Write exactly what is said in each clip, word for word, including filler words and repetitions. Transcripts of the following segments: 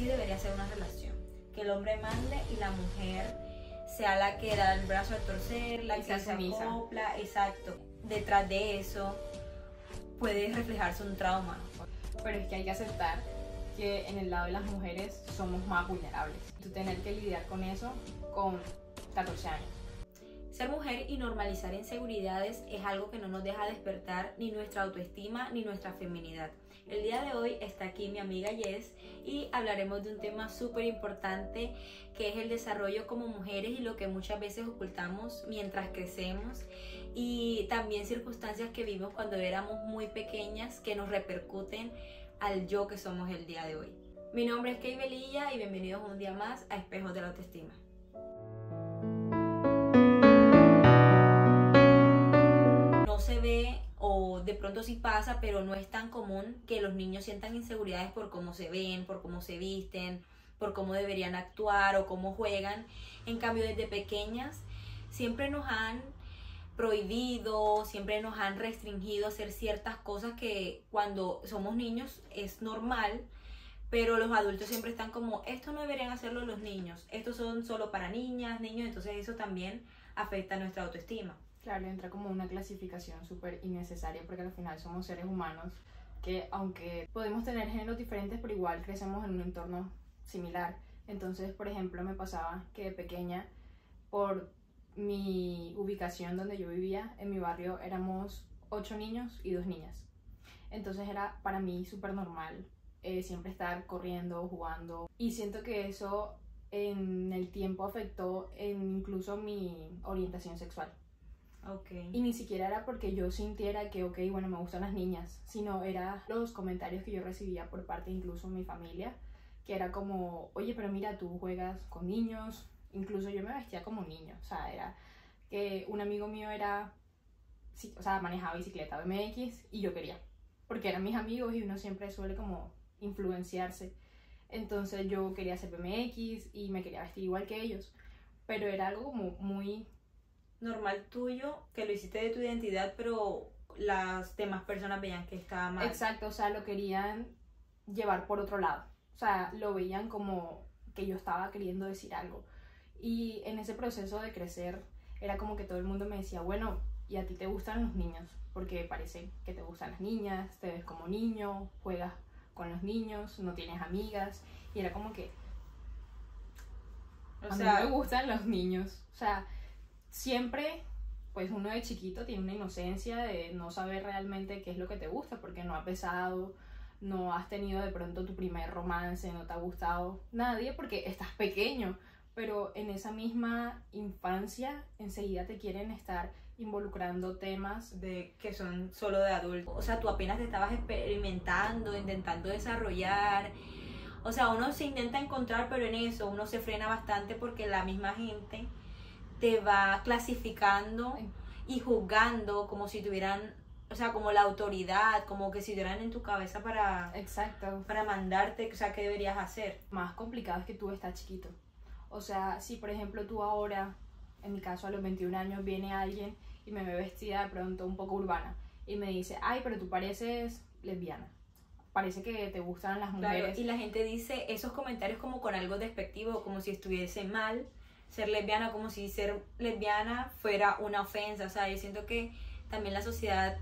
así debería ser una relación, que el hombre mande y la mujer sea la que da el brazo a torcer, la Y que se se sumisa. acopla, exacto. Detrás de eso puede reflejarse un trauma. Pero es que hay que aceptar que en el lado de las mujeres somos más vulnerables. Tú tener que lidiar con eso con catorce años. Ser mujer y normalizar inseguridades es algo que no nos deja despertar ni nuestra autoestima ni nuestra feminidad. El día de hoy está aquí mi amiga Jess y hablaremos de un tema súper importante que es el desarrollo como mujeres y lo que muchas veces ocultamos mientras crecemos, y también circunstancias que vivimos cuando éramos muy pequeñas que nos repercuten al yo que somos el día de hoy. Mi nombre es Kay Velilla y bienvenidos un día más a Espejos de la Autoestima. No se ve, o de pronto sí pasa, pero no es tan común que los niños sientan inseguridades por cómo se ven, por cómo se visten, por cómo deberían actuar o cómo juegan. En cambio, desde pequeñas siempre nos han prohibido, siempre nos han restringido hacer ciertas cosas que cuando somos niños es normal, pero los adultos siempre están como, esto no deberían hacerlo los niños, estos son solo para niñas, niños, entonces eso también afecta a nuestra autoestima. Claro, entra como una clasificación súper innecesaria porque al final somos seres humanos que, aunque podemos tener géneros diferentes, pero igual crecemos en un entorno similar. Entonces, por ejemplo, me pasaba que de pequeña, por mi ubicación donde yo vivía, en mi barrio éramos ocho niños y dos niñas. Entonces era para mí súper normal eh, siempre estar corriendo, jugando. Y siento que eso en el tiempo afectó en incluso mi orientación sexual. Okay. Y ni siquiera era porque yo sintiera que, ok, bueno, me gustan las niñas, sino era los comentarios que yo recibía por parte incluso de mi familia, que era como, oye, pero mira, tú juegas con niños. Incluso yo me vestía como niño, o sea, era que un amigo mío era, o sea, manejaba bicicleta B M X y yo quería, porque eran mis amigos y uno siempre suele como influenciarse. Entonces yo quería hacer B M X y me quería vestir igual que ellos, pero era algo como muy normal tuyo, que lo hiciste de tu identidad, pero las demás personas veían que estaba mal. Exacto, o sea, lo querían llevar por otro lado, o sea, lo veían como que yo estaba queriendo decir algo. Y en ese proceso de crecer era como que todo el mundo me decía, bueno, ¿y a ti te gustan los niños? Porque parece que te gustan las niñas, te ves como niño, juegas con los niños, no tienes amigas. Y era como que o a sea, mí me gustan los niños. O sea, siempre, pues uno de chiquito tiene una inocencia de no saber realmente qué es lo que te gusta, porque no has besado, no has tenido de pronto tu primer romance, no te ha gustado nadie porque estás pequeño. Pero en esa misma infancia enseguida te quieren estar involucrando temas de que son solo de adultos. O sea, tú apenas te estabas experimentando, intentando desarrollar. O sea, uno se intenta encontrar, pero en eso uno se frena bastante porque la misma gente te va clasificando y juzgando como si tuvieran, o sea, como la autoridad, como que si estuvieran en tu cabeza para, exacto, para mandarte, o sea, qué deberías hacer. Más complicado es que tú estás chiquito. O sea, si por ejemplo tú ahora, en mi caso a los veintiún años, viene alguien y me ve vestida de pronto un poco urbana y me dice, ay, pero tú pareces lesbiana, parece que te gustan las mujeres. Claro, y la gente dice esos comentarios como con algo despectivo, como si estuviese mal ser lesbiana, como si ser lesbiana fuera una ofensa. O sea, yo siento que también la sociedad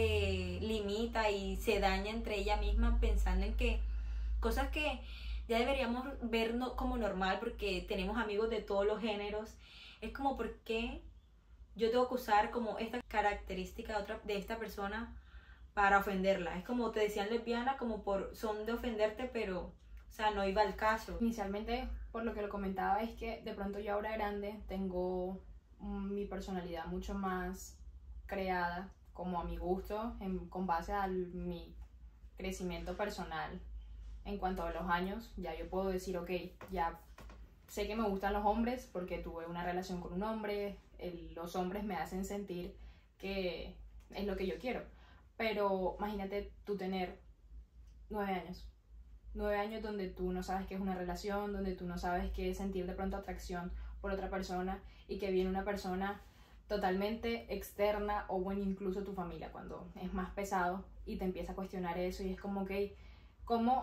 te limita y se daña entre ella misma pensando en que cosas que ya deberíamos ver no, como normal, porque tenemos amigos de todos los géneros. Es como, ¿por qué yo tengo que usar como esta característica de, otra, de esta persona para ofenderla? Es como te decían lesbiana como por son de ofenderte, pero, o sea, no iba al caso. Inicialmente, por lo que lo comentaba, es que de pronto yo ahora grande tengo mi personalidad mucho más creada, como a mi gusto, en, con base a mi crecimiento personal. En cuanto a los años, ya yo puedo decir, ok, ya sé que me gustan los hombres porque tuve una relación con un hombre, el, los hombres me hacen sentir que es lo que yo quiero. Pero imagínate tú tener nueve años, nueve años donde tú no sabes qué es una relación, donde tú no sabes qué es sentir de pronto atracción por otra persona y que viene una persona totalmente externa o bueno, incluso tu familia, cuando es más pesado y te empieza a cuestionar eso y es como que, ¿cómo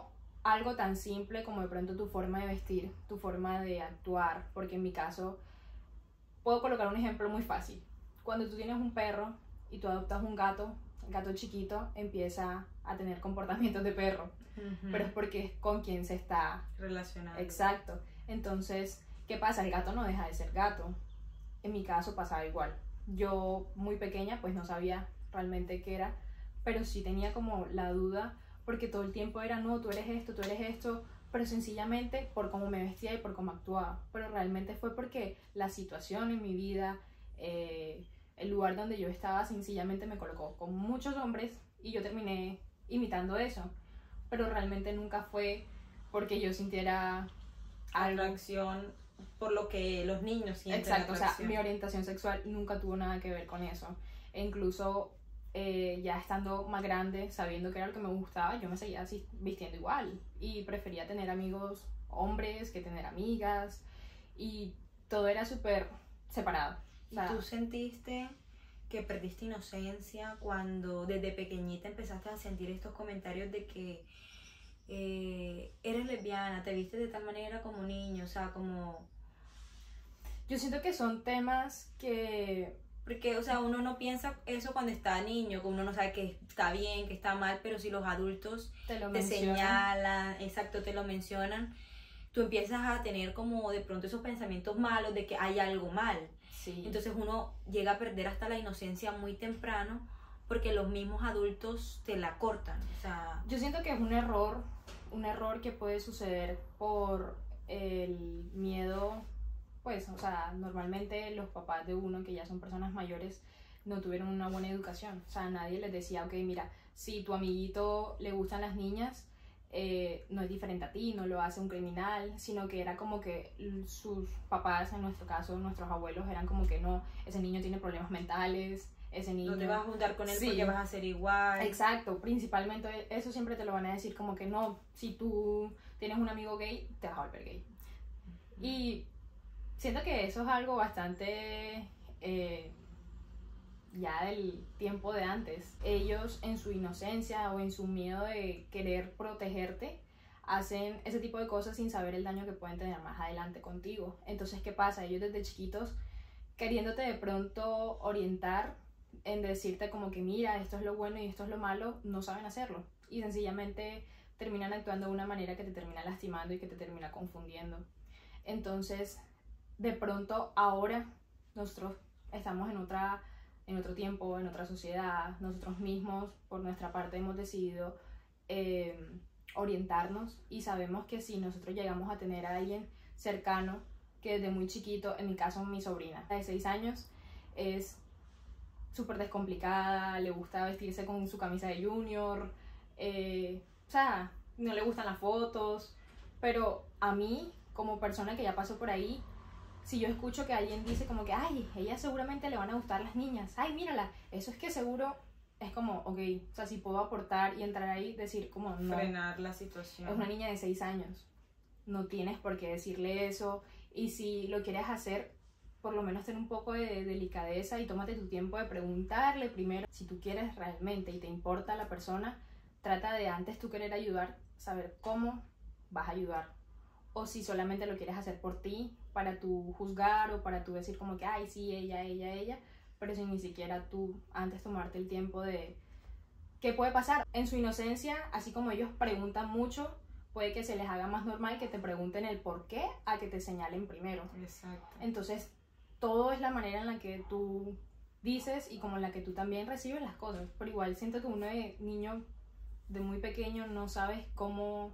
algo tan simple como de pronto tu forma de vestir, tu forma de actuar, porque en mi caso puedo colocar un ejemplo muy fácil. Cuando tú tienes un perro y tú adoptas un gato, el gato chiquito empieza a tener comportamientos de perro, uh-huh. pero es porque es con quien se está relacionando. Exacto. Entonces, ¿qué pasa? El gato no deja de ser gato. En mi caso pasaba igual. Yo, muy pequeña, pues no sabía realmente qué era, pero sí tenía como la duda, porque todo el tiempo era, no, tú eres esto, tú eres esto, pero sencillamente por cómo me vestía y por cómo actuaba. Pero realmente fue porque la situación en mi vida, eh, el lugar donde yo estaba, sencillamente me colocó con muchos hombres y yo terminé imitando eso. Pero realmente nunca fue porque yo sintiera algo. Atracción por lo que los niños sienten. Exacto, o sea, mi orientación sexual nunca tuvo nada que ver con eso. E incluso eh, ya estando más grande, sabiendo que era lo que me gustaba, yo me seguía así vistiendo igual. Y prefería tener amigos hombres que tener amigas. Y todo era súper separado. ¿Y tú sentiste que perdiste inocencia cuando desde pequeñita empezaste a sentir estos comentarios de que eh, eres lesbiana, te viste de tal manera como niño, o sea, como... Yo siento que son temas que... Porque, o sea, uno no piensa eso cuando está niño, que uno no sabe que está bien, que está mal, pero si los adultos te, lo te señalan, exacto, te lo mencionan, tú empiezas a tener como de pronto esos pensamientos malos de que hay algo mal. Sí. Entonces uno llega a perder hasta la inocencia muy temprano porque los mismos adultos te la cortan. O sea, yo siento que es un error, un error que puede suceder por el miedo. Pues, o sea, normalmente los papás de uno, que ya son personas mayores, no tuvieron una buena educación. O sea, nadie les decía, ok, mira, si tu amiguito le gustan las niñas, eh, no es diferente a ti, no lo hace un criminal, sino que era como que sus papás, en nuestro caso, nuestros abuelos, eran como que no, ese niño tiene problemas mentales, ese niño... No te vas a juntar con él sí. porque vas a ser igual. Exacto, principalmente eso siempre te lo van a decir, como que no, si tú tienes un amigo gay, te vas a volver gay. Uh-huh. Y... siento que eso es algo bastante eh, ya del tiempo de antes. Ellos en su inocencia o en su miedo de querer protegerte hacen ese tipo de cosas sin saber el daño que pueden tener más adelante contigo. Entonces, ¿qué pasa? Ellos desde chiquitos queriéndote de pronto orientar en decirte como que mira, esto es lo bueno y esto es lo malo, no saben hacerlo. Y sencillamente terminan actuando de una manera que te termina lastimando y que te termina confundiendo. Entonces... de pronto ahora nosotros estamos en otra en otro tiempo, en otra sociedad, nosotros mismos por nuestra parte hemos decidido eh, orientarnos y sabemos que si nosotros llegamos a tener a alguien cercano que desde muy chiquito, en mi caso mi sobrina de seis años, es súper descomplicada, le gusta vestirse con su camisa de junior, eh, o sea, no le gustan las fotos, pero a mí como persona que ya pasó por ahí, si yo escucho que alguien dice como que, ay, ella seguramente le van a gustar las niñas, ay, mírala, eso es que seguro es como, ok, o sea, si puedo aportar y entrar ahí, decir como, no. Frenar la situación. Es una niña de seis años, no tienes por qué decirle eso, y si lo quieres hacer, por lo menos ten un poco de delicadeza y tómate tu tiempo de preguntarle primero. Si tú quieres realmente y te importa la persona, trata de antes tú querer ayudar, saber cómo vas a ayudar. O si solamente lo quieres hacer por ti, para tú juzgar o para tú decir como que, ay, sí, ella, ella, ella, pero sin ni siquiera tú antes tomarte el tiempo de qué puede pasar. En su inocencia, así como ellos preguntan mucho, puede que se les haga más normal que te pregunten el por qué a que te señalen primero. Exacto. Entonces, todo es la manera en la que tú dices y como en la que tú también recibes las cosas. Pero igual siento que uno de niño, de muy pequeño, no sabes cómo...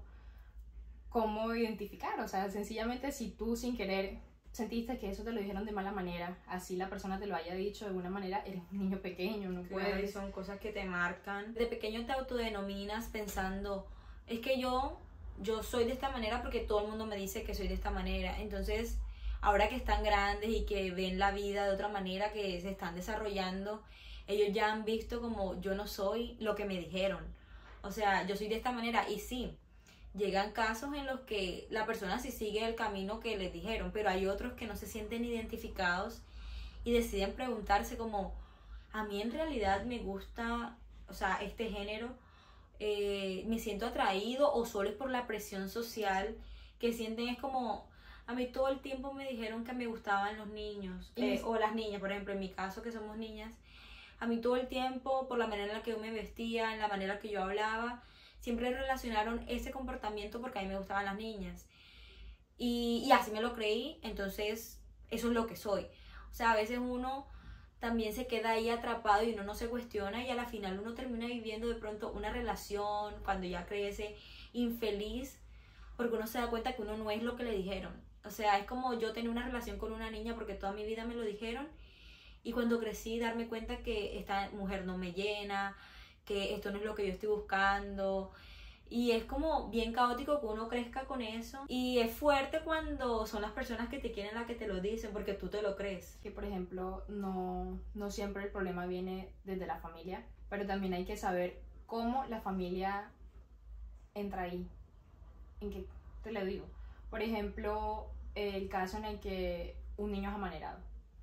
cómo identificar, o sea, sencillamente si tú sin querer sentiste que eso te lo dijeron de mala manera, así la persona te lo haya dicho de alguna manera, eres un niño pequeño, no puedes. puedes. Son cosas que te marcan. De pequeño te autodenominas pensando, es que yo, yo soy de esta manera porque todo el mundo me dice que soy de esta manera, entonces ahora que están grandes y que ven la vida de otra manera, que se están desarrollando, ellos ya han visto como yo no soy lo que me dijeron, o sea, yo soy de esta manera y sí, llegan casos en los que la persona sí sigue el camino que les dijeron, pero hay otros que no se sienten identificados y deciden preguntarse como, a mí en realidad me gusta, o sea, este género, eh, me siento atraído o solo es por la presión social que sienten. Es como, a mí todo el tiempo me dijeron que me gustaban los niños eh, o las niñas, por ejemplo, en mi caso que somos niñas, a mí todo el tiempo, por la manera en la que yo me vestía, en la manera que yo hablaba, siempre relacionaron ese comportamiento porque a mí me gustaban las niñas. Y, y así me lo creí, entonces eso es lo que soy. O sea, a veces uno también se queda ahí atrapado y uno no se cuestiona y a la final uno termina viviendo de pronto una relación cuando ya crece infeliz porque uno se da cuenta que uno no es lo que le dijeron. O sea, es como yo tener una relación con una niña porque toda mi vida me lo dijeron y cuando crecí darme cuenta que esta mujer no me llena, que esto no es lo que yo estoy buscando. Y es como bien caótico que uno crezca con eso. Y es fuerte cuando son las personas que te quieren las que te lo dicen, porque tú te lo crees. Que, por ejemplo, no, no siempre el problema viene desde la familia, pero también hay que saber cómo la familia entra ahí. ¿En qué te lo digo? Por ejemplo, el caso en el que un niño es amanerado.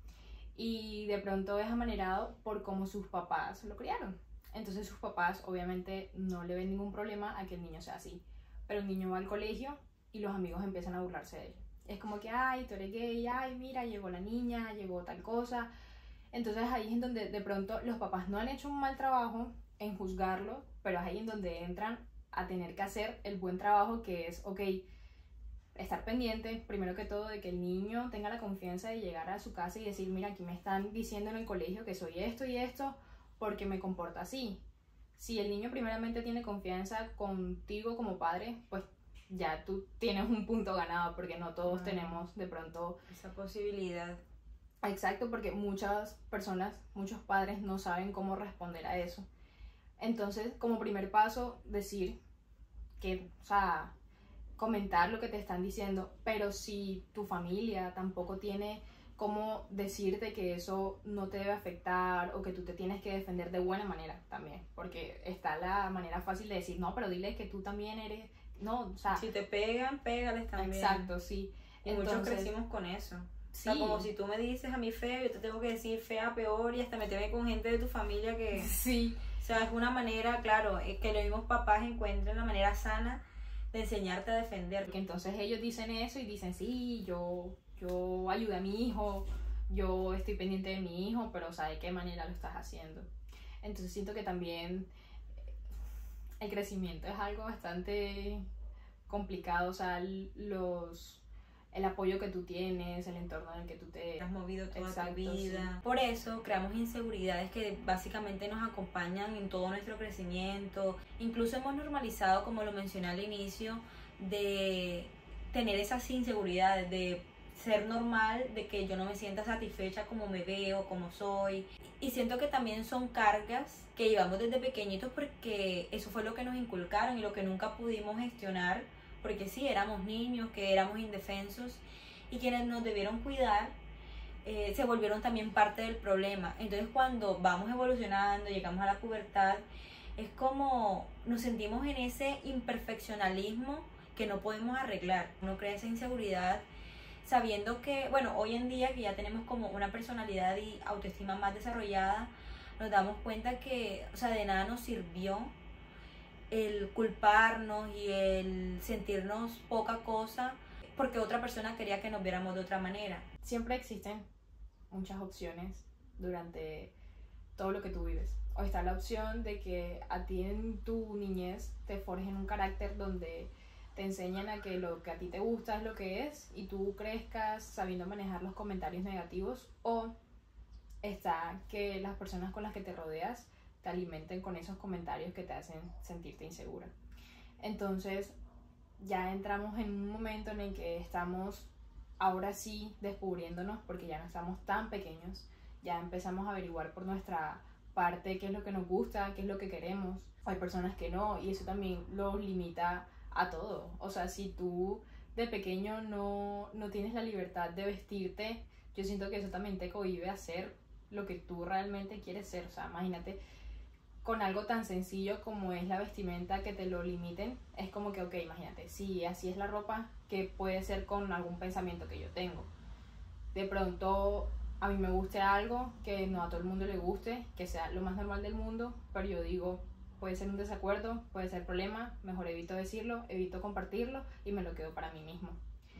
Y de pronto es amanerado por cómo sus papás lo criaron. Entonces sus papás obviamente no le ven ningún problema a que el niño sea así. Pero el niño va al colegio y los amigos empiezan a burlarse de él. Es como que, ay, tú eres gay, ay, mira, llegó la niña, llegó tal cosa. Entonces ahí es en donde de pronto los papás no han hecho un mal trabajo en juzgarlo, pero es ahí en donde entran a tener que hacer el buen trabajo que es, ok, estar pendiente, primero que todo, de que el niño tenga la confianza de llegar a su casa y decir, mira, aquí me están diciendo en el colegio que soy esto y esto, porque me comporta así. Si el niño primeramente tiene confianza contigo como padre, pues ya tú tienes un punto ganado, porque no todos ah, tenemos de pronto esa posibilidad. Exacto, porque muchas personas, muchos padres no saben cómo responder a eso. Entonces, como primer paso, decir que, o sea, comentar lo que te están diciendo, pero si tu familia tampoco tiene cómo decirte que eso no te debe afectar o que tú te tienes que defender de buena manera también, porque está la manera fácil de decir, no, pero dile que tú también eres, no, o sea... Si te pegan, pégales también. Exacto, sí. Y entonces, muchos crecimos con eso. Sí. O sea, como si tú me dices a mí feo, yo te tengo que decir fea, peor, y hasta meterme con gente de tu familia que... Sí. O sea, es una manera, claro, que los mismos papás encuentren la manera sana de enseñarte a defender. Porque entonces ellos dicen eso y dicen, sí, yo... yo ayudé a mi hijo, yo estoy pendiente de mi hijo, pero o sea, ¿de qué manera lo estás haciendo? Entonces siento que también el crecimiento es algo bastante complicado, o sea, los, el apoyo que tú tienes, el entorno en el que tú te has movido toda Exacto, tu vida. Sí. Por eso creamos inseguridades que básicamente nos acompañan en todo nuestro crecimiento. Incluso hemos normalizado, como lo mencioné al inicio, de tener esas inseguridades, de ser normal, de que yo no me sienta satisfecha como me veo, como soy. Y siento que también son cargas que llevamos desde pequeñitos porque eso fue lo que nos inculcaron y lo que nunca pudimos gestionar, porque sí, éramos niños, que éramos indefensos y quienes nos debieron cuidar eh, se volvieron también parte del problema. Entonces cuando vamos evolucionando, llegamos a la pubertad, es como nos sentimos en ese imperfeccionalismo que no podemos arreglar. Uno crea esa inseguridad sabiendo que, bueno, hoy en día que ya tenemos como una personalidad y autoestima más desarrollada, nos damos cuenta que, o sea, de nada nos sirvió el culparnos y el sentirnos poca cosa porque otra persona quería que nos viéramos de otra manera. Siempre existen muchas opciones durante todo lo que tú vives. O está la opción de que a ti en tu niñez te forjen un carácter donde te enseñan a que lo que a ti te gusta es lo que es y tú crezcas sabiendo manejar los comentarios negativos, o está que las personas con las que te rodeas te alimenten con esos comentarios que te hacen sentirte insegura. Entonces ya entramos en un momento en el que estamos ahora sí descubriéndonos, porque ya no estamos tan pequeños, ya empezamos a averiguar por nuestra parte qué es lo que nos gusta, qué es lo que queremos. Hay personas que no, y eso también los limita a todo. O sea, si tú de pequeño no, no tienes la libertad de vestirte, yo siento que eso también te cohíbe a hacer lo que tú realmente quieres ser. O sea, imagínate con algo tan sencillo como es la vestimenta, que te lo limiten. Es como que, ok, imagínate, si así es la ropa, ¿qué puede ser con algún pensamiento que yo tengo? De pronto a mí me guste algo que no a todo el mundo le guste, que sea lo más normal del mundo, pero yo digo, puede ser un desacuerdo, puede ser problema, mejor evito decirlo, evito compartirlo y me lo quedo para mí mismo.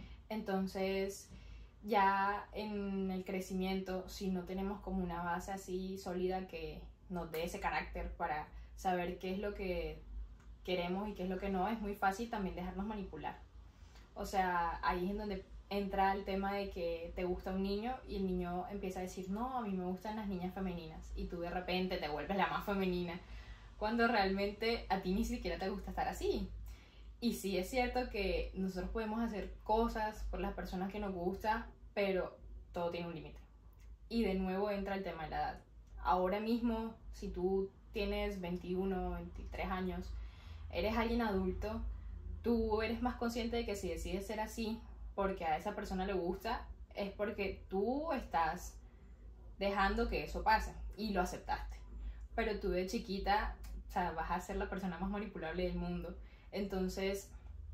Entonces, ya en el crecimiento, si no tenemos como una base así sólida que nos dé ese carácter para saber qué es lo que queremos y qué es lo que no, es muy fácil también dejarnos manipular. O sea, ahí es en donde entra el tema de que te gusta un niño y el niño empieza a decir, no, a mí me gustan las niñas femeninas, y tú de repente te vuelves la más femenina, cuando realmente a ti ni siquiera te gusta estar así. Y sí es cierto que nosotros podemos hacer cosas por las personas que nos gusta, pero todo tiene un límite. Y de nuevo entra el tema de la edad. Ahora mismo, si tú tienes veintiuno, veintitrés años, eres alguien adulto, tú eres más consciente de que si decides ser así porque a esa persona le gusta, es porque tú estás dejando que eso pase y lo aceptaste. Pero tú de chiquita, o sea, vas a ser la persona más manipulable del mundo. Entonces,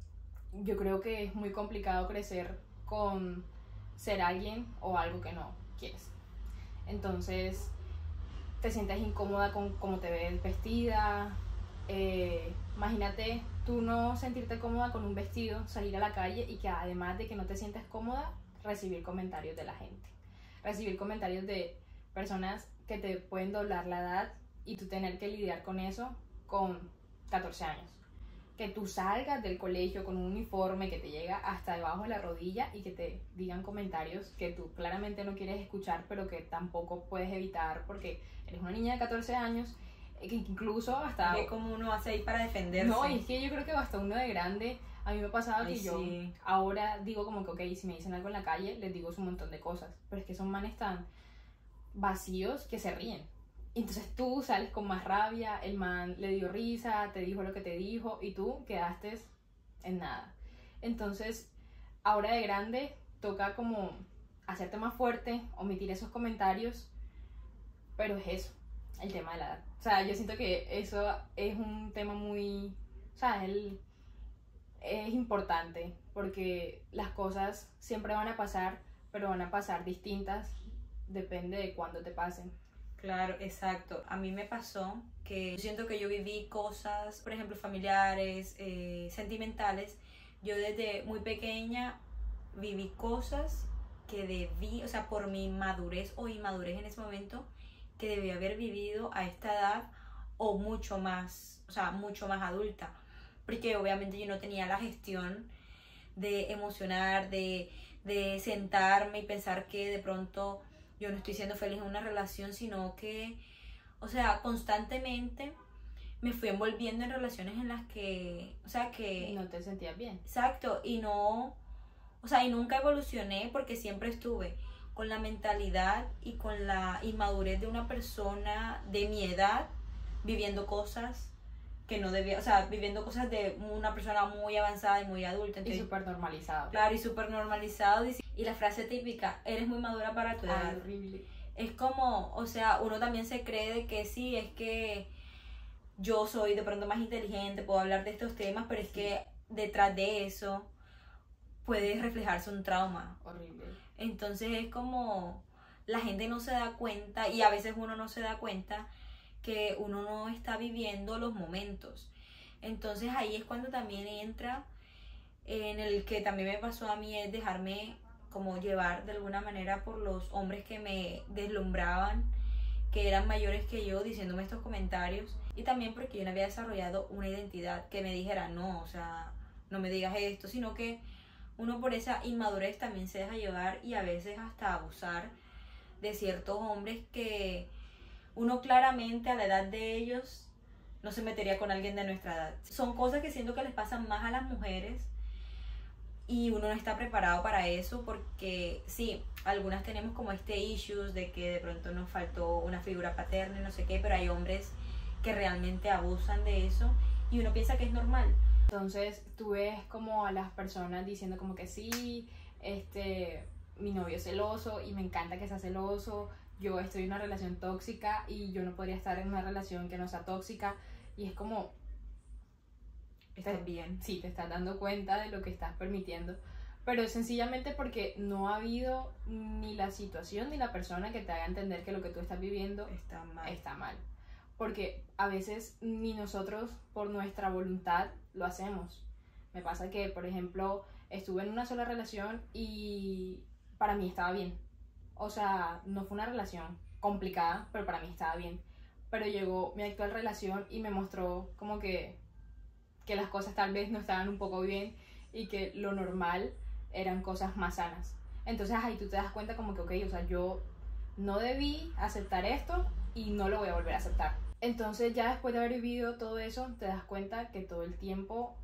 yo creo que es muy complicado crecer con ser alguien o algo que no quieres. Entonces, te sientes incómoda con cómo te ves vestida. Eh, imagínate tú no sentirte cómoda con un vestido, salir a la calle y que además de que no te sientes cómoda, recibir comentarios de la gente. Recibir comentarios de personas que te pueden doblar la edad y tú tener que lidiar con eso con catorce años. Que tú salgas del colegio con un uniforme que te llega hasta debajo de la rodilla y que te digan comentarios que tú claramente no quieres escuchar, pero que tampoco puedes evitar porque eres una niña de catorce años, que incluso hasta... ¿Qué como uno hace ahí para defenderse? No, y es que yo creo que hasta uno de grande, a mí me ha pasado que Ay, yo sí. ahora digo como que, ok, si me dicen algo en la calle, les digo un montón de cosas, pero es que son manes tan vacíos que se ríen. Entonces tú sales con más rabia, el man le dio risa, te dijo lo que te dijo y tú quedaste en nada. Entonces, ahora de grande, toca como hacerte más fuerte, omitir esos comentarios, pero es eso, el tema de la edad. O sea, yo siento que eso es un tema muy, o sea, el, es importante porque las cosas siempre van a pasar, pero van a pasar distintas, depende de cuándo te pasen. Claro, exacto. A mí me pasó que yo siento que yo viví cosas, por ejemplo, familiares, eh, sentimentales. Yo desde muy pequeña viví cosas que debí, o sea, por mi madurez o inmadurez en ese momento, que debí haber vivido a esta edad o mucho más, o sea, mucho más adulta. Porque obviamente yo no tenía la gestión de emocionar, de, de sentarme y pensar que de pronto yo no estoy siendo feliz en una relación, sino que, o sea, constantemente me fui envolviendo en relaciones en las que, o sea, que... No te sentías bien. Exacto, y no, o sea, y nunca evolucioné porque siempre estuve con la mentalidad y con la inmadurez de una persona de mi edad, viviendo cosas que no debía, o sea, viviendo cosas de una persona muy avanzada y muy adulta. Entonces, y súper normalizado. Claro, y súper normalizado. Y la frase típica, eres muy madura para tu edad. Ay, horrible. Es como, o sea, uno también se cree de que sí, es que yo soy de pronto más inteligente, puedo hablar de estos temas, pero es que detrás de eso puede reflejarse un trauma. Horrible. Entonces es como, la gente no se da cuenta, y a veces uno no se da cuenta que uno no está viviendo los momentos. Entonces ahí es cuando también entra en el que también me pasó a mí, es dejarme como llevar de alguna manera por los hombres que me deslumbraban, que eran mayores que yo, diciéndome estos comentarios, y también porque yo no había desarrollado una identidad que me dijera, no, o sea, no me digas esto, sino que uno por esa inmadurez también se deja llevar y a veces hasta abusar de ciertos hombres que uno claramente a la edad de ellos no se metería con alguien de nuestra edad. Son cosas que siento que les pasan más a las mujeres y uno no está preparado para eso porque sí, algunas tenemos como este issues de que de pronto nos faltó una figura paterna y no sé qué, pero hay hombres que realmente abusan de eso y uno piensa que es normal. Entonces tú ves como a las personas diciendo como que sí, este, mi novio es celoso y me encanta que sea celoso, yo estoy en una relación tóxica y yo no podría estar en una relación que no sea tóxica, y es como... Estás bien. Sí, te estás dando cuenta de lo que estás permitiendo, pero sencillamente porque no ha habido ni la situación ni la persona que te haga entender que lo que tú estás viviendo Está mal. está mal. porque a veces ni nosotros por nuestra voluntad lo hacemos. Me pasa que, por ejemplo, estuve en una sola relación y para mí estaba bien. O sea, no fue una relación complicada, pero para mí estaba bien. Pero llegó mi actual relación y me mostró como que, que las cosas tal vez no estaban un poco bien y que lo normal eran cosas más sanas. Entonces ahí tú te das cuenta como que, ok, o sea, yo no debí aceptar esto y no lo voy a volver a aceptar. Entonces ya después de haber vivido todo eso, te das cuenta que todo el tiempo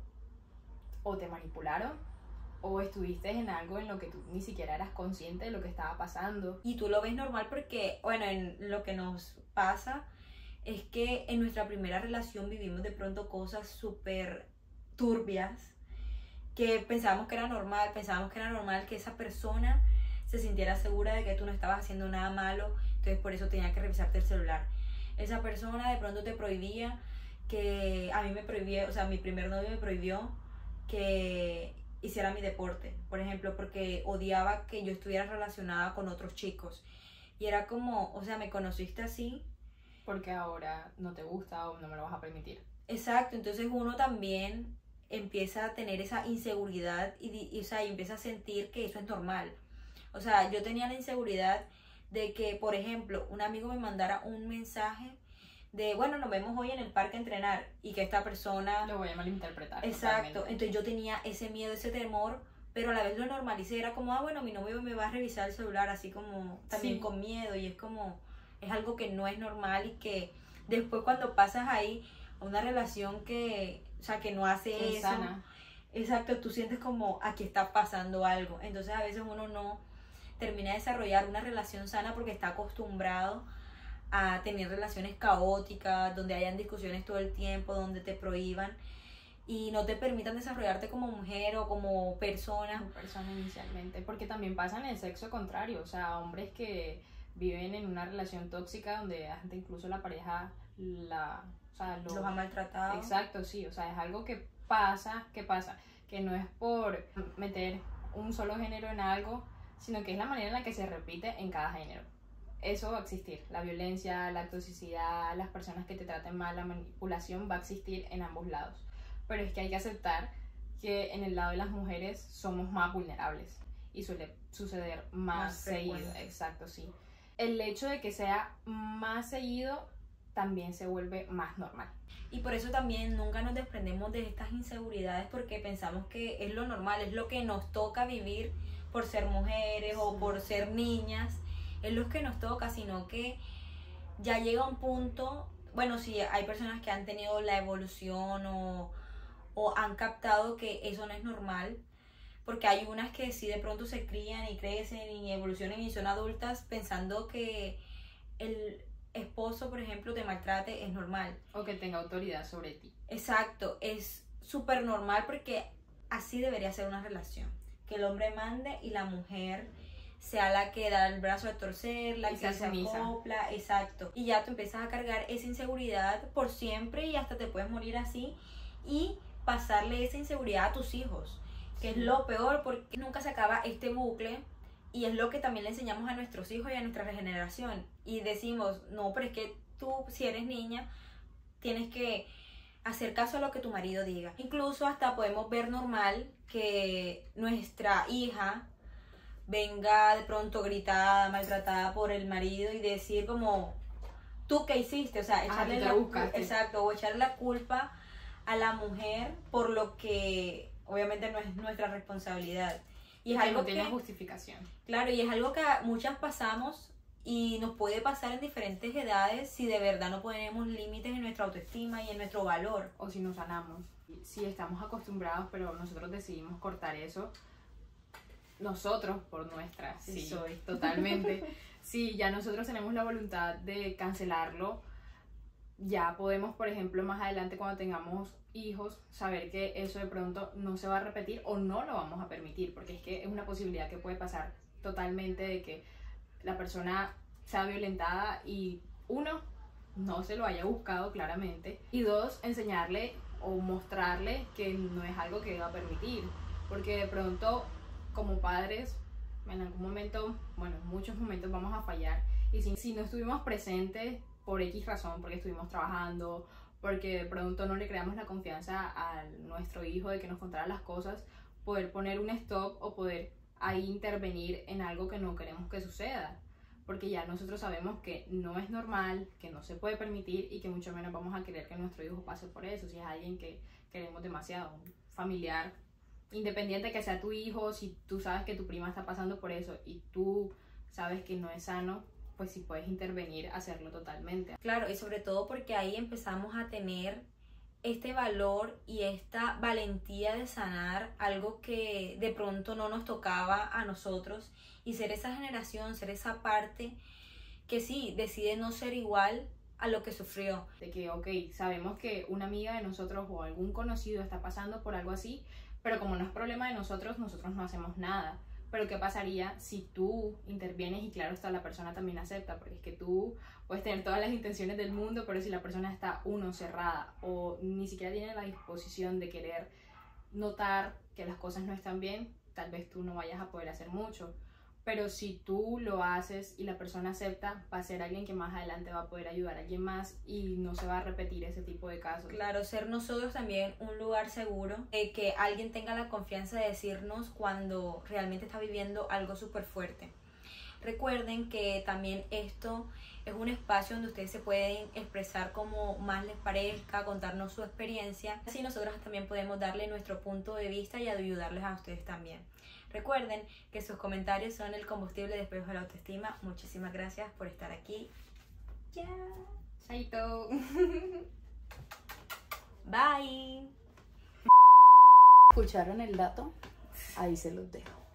o te manipularon o estuviste en algo en lo que tú ni siquiera eras consciente de lo que estaba pasando. Y tú lo ves normal porque, bueno, en lo que nos pasa es que en nuestra primera relación vivimos de pronto cosas súper turbias que pensábamos que era normal, pensábamos que era normal que esa persona se sintiera segura de que tú no estabas haciendo nada malo, entonces por eso tenía que revisarte el celular. Esa persona de pronto te prohibía, que a mí me prohibió, o sea, mi primer novio me prohibió que hiciera mi deporte, por ejemplo, porque odiaba que yo estuviera relacionada con otros chicos. Y era como, o sea, me conociste así. Porque ahora no te gusta o no me lo vas a permitir. Exacto, entonces uno también empieza a tener esa inseguridad y, y, o sea, y empieza a sentir que eso es normal. O sea, yo tenía la inseguridad de que, por ejemplo, un amigo me mandara un mensaje de, bueno, nos vemos hoy en el parque a entrenar, y que esta persona... Lo voy a malinterpretar. Exacto, totalmente. entonces yo tenía ese miedo, ese temor, pero a la vez lo normalicé, era como, ah, bueno, mi novio me va a revisar el celular, así como también Sí. con miedo, y es como, es algo que no es normal, y que después cuando pasas ahí a una relación que, o sea, que no hace Que es eso, sana. exacto, tú sientes como, aquí está pasando algo, entonces a veces uno no termina de desarrollar una relación sana porque está acostumbrado a tener relaciones caóticas, donde hayan discusiones todo el tiempo, donde te prohíban y no te permitan desarrollarte como mujer o como persona. Como persona inicialmente, porque también pasa en el sexo contrario, o sea, hombres que viven en una relación tóxica donde hasta incluso la pareja la, o sea, los, los ha maltratado. Exacto, sí, o sea, es algo que pasa, que pasa, que no es por meter un solo género en algo, sino que es la manera en la que se repite en cada género. Eso va a existir, la violencia, la toxicidad, las personas que te traten mal, la manipulación va a existir en ambos lados. Pero es que hay que aceptar que en el lado de las mujeres somos más vulnerables y suele suceder más, más seguido. Exacto, sí. El hecho de que sea más seguido también se vuelve más normal. Y por eso también nunca nos desprendemos de estas inseguridades, porque pensamos que es lo normal, es lo que nos toca vivir por ser mujeres, sí, o por ser niñas, es lo que nos toca, sino que ya llega un punto, bueno, sí, hay personas que han tenido la evolución o, o han captado que eso no es normal, porque hay unas que sí de pronto se crían y crecen y evolucionan y son adultas pensando que el esposo, por ejemplo, te maltrate es normal. O que tenga autoridad sobre ti. Exacto, es súper normal porque así debería ser una relación. Que el hombre mande y la mujer sea la que da el brazo a torcer, la y que se acopla, exacto. Y ya tú empiezas a cargar esa inseguridad por siempre y hasta te puedes morir así y pasarle esa inseguridad a tus hijos, que sí, es lo peor, porque nunca se acaba este bucle y es lo que también le enseñamos a nuestros hijos y a nuestra regeneración. Y decimos, no, pero es que tú, si eres niña, tienes que hacer caso a lo que tu marido diga. Incluso hasta podemos ver normal que nuestra hija venga de pronto gritada, maltratada por el marido y decir como, ¿tú qué hiciste? O sea, echarle, ah, la, buscaste. Exacto, o echarle la culpa a la mujer por lo que obviamente no es nuestra responsabilidad. Y es que algo no tiene que, justificación. Claro, y es algo que muchas pasamos y nos puede pasar en diferentes edades si de verdad no ponemos límites en nuestra autoestima y en nuestro valor. O si nos sanamos. Si estamos acostumbrados, pero nosotros decidimos cortar eso, nosotros, por nuestra, sí, sí, soy totalmente. Si ya nosotros tenemos la voluntad de cancelarlo, ya podemos, por ejemplo, más adelante cuando tengamos hijos, saber que eso de pronto no se va a repetir o no lo vamos a permitir, porque es que es una posibilidad que puede pasar totalmente de que la persona sea violentada y uno, no se lo haya buscado claramente, y dos, enseñarle o mostrarle que no es algo que va a permitir, porque de pronto como padres en algún momento, bueno, en muchos momentos vamos a fallar, y si, si no estuvimos presentes por X razón, porque estuvimos trabajando, porque de pronto no le creamos la confianza a nuestro hijo de que nos contara las cosas, poder poner un stop o poder ahí intervenir en algo que no queremos que suceda. Porque ya nosotros sabemos que no es normal, que no se puede permitir y que mucho menos vamos a querer que nuestro hijo pase por eso. Si es alguien que queremos demasiado, un familiar, independiente que sea tu hijo, si tú sabes que tu prima está pasando por eso y tú sabes que no es sano, pues si puedes intervenir, hacerlo totalmente. Claro, y sobre todo porque ahí empezamos a tener este valor y esta valentía de sanar algo que de pronto no nos tocaba a nosotros y ser esa generación, ser esa parte que sí, decide no ser igual a lo que sufrió. De que, ok, sabemos que una amiga de nosotros o algún conocido está pasando por algo así, pero como no es problema de nosotros, nosotros no hacemos nada. Pero ¿qué pasaría si tú intervienes y claro está, la persona también acepta? Porque es que tú puedes tener todas las intenciones del mundo, pero si la persona está, uno, cerrada o ni siquiera tiene la disposición de querer notar que las cosas no están bien, tal vez tú no vayas a poder hacer mucho. Pero si tú lo haces y la persona acepta, va a ser alguien que más adelante va a poder ayudar a alguien más y no se va a repetir ese tipo de casos. Claro, ser nosotros también un lugar seguro, eh, que alguien tenga la confianza de decirnos cuando realmente está viviendo algo súper fuerte. Recuerden que también esto es un espacio donde ustedes se pueden expresar como más les parezca, contarnos su experiencia. Así nosotros también podemos darle nuestro punto de vista y ayudarles a ustedes también. Recuerden que sus comentarios son el combustible después de la autoestima. Muchísimas gracias por estar aquí. Ya. Chaito. Bye. ¿Escucharon el dato? Ahí se los dejo.